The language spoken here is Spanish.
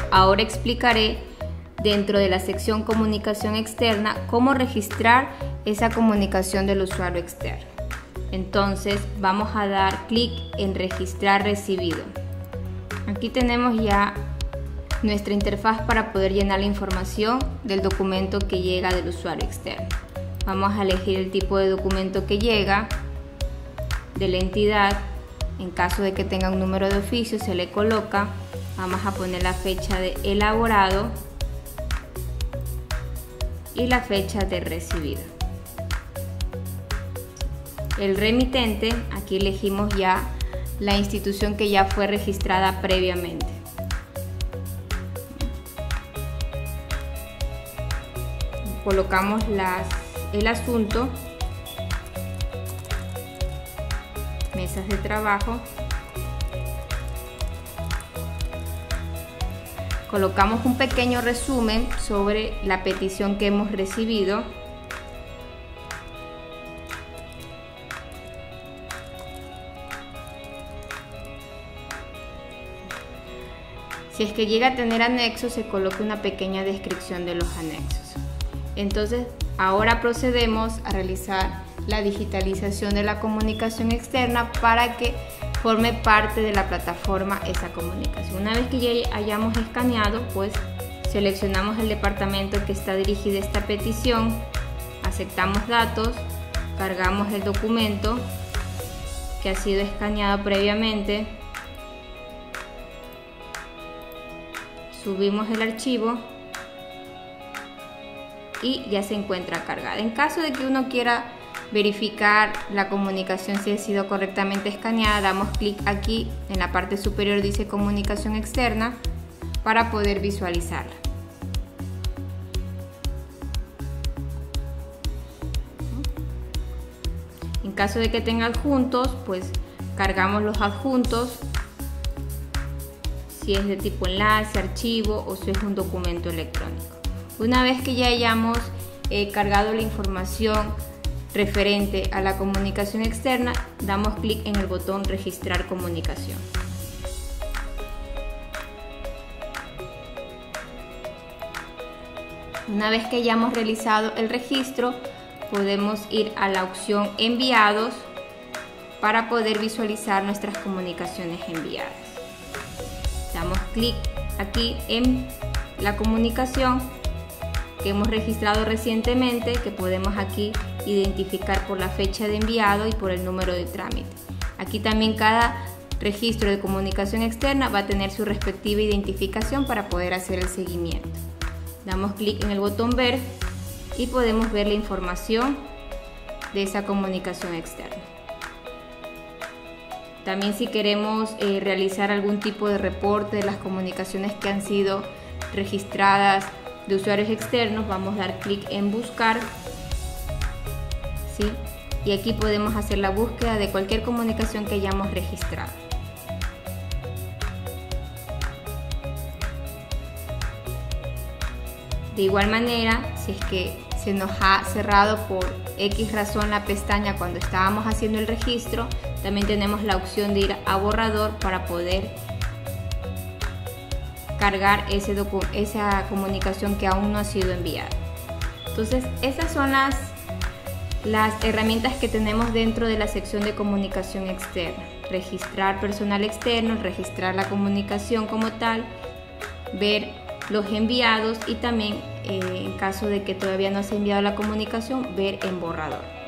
ahora explicaré dentro de la sección comunicación externa cómo registrar esa comunicación del usuario externo. Entonces vamos a dar clic en registrar recibido. Aquí tenemos ya nuestra interfaz para poder llenar la información del documento que llega del usuario externo. Vamos a elegir el tipo de documento que llega, de la entidad. En caso de que tenga un número de oficio se le coloca. Vamos a poner la fecha de elaborado y la fecha de recibido. El remitente, aquí elegimos ya la institución que ya fue registrada previamente. Colocamos el asunto, mesas de trabajo, colocamos un pequeño resumen sobre la petición que hemos recibido. Si es que llega a tener anexos, se coloca una pequeña descripción de los anexos. Entonces, ahora procedemos a realizar la digitalización de la comunicación externa para que forme parte de la plataforma esa comunicación. Una vez que ya hayamos escaneado, pues seleccionamos el departamento que está dirigida esta petición, aceptamos datos, cargamos el documento que ha sido escaneado previamente, subimos el archivo y ya se encuentra cargada. En caso de que uno quiera verificar la comunicación si ha sido correctamente escaneada, damos clic aquí en la parte superior, dice comunicación externa, para poder visualizarla. En caso de que tenga adjuntos, pues cargamos los adjuntos, si es de tipo enlace, archivo o si es un documento electrónico. Una vez que ya hayamos cargado la información referente a la comunicación externa, damos clic en el botón registrar comunicación. Una vez que hayamos realizado el registro, podemos ir a la opción enviados para poder visualizar nuestras comunicaciones enviadas. Damos clic aquí en la comunicación que hemos registrado recientemente, que podemos aquí identificar por la fecha de enviado y por el número de trámite. Aquí también cada registro de comunicación externa va a tener su respectiva identificación para poder hacer el seguimiento. Damos clic en el botón ver y podemos ver la información de esa comunicación externa. También, si queremos realizar algún tipo de reporte de las comunicaciones que han sido registradas de usuarios externos, vamos a dar clic en buscar, ¿sí? Y aquí podemos hacer la búsqueda de cualquier comunicación que hayamos registrado. De igual manera, si es que se nos ha cerrado por X razón la pestaña cuando estábamos haciendo el registro, también tenemos la opción de ir a borrador para poder cargar esa comunicación que aún no ha sido enviada. Entonces, esas son las herramientas que tenemos dentro de la sección de comunicación externa. Registrar personal externo, registrar la comunicación como tal, ver los enviados y también, en caso de que todavía no se ha enviado la comunicación, ver en borrador.